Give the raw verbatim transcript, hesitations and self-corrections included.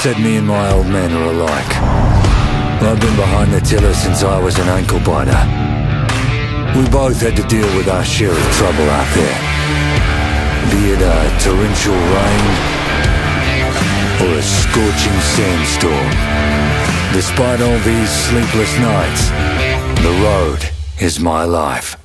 said me and my old man are alike. I've been behind the tiller since I was an ankle biter. We both had to deal with our share of trouble out there. Be it a torrential rain or a scorching sandstorm. Despite all these sleepless nights, the road is my life.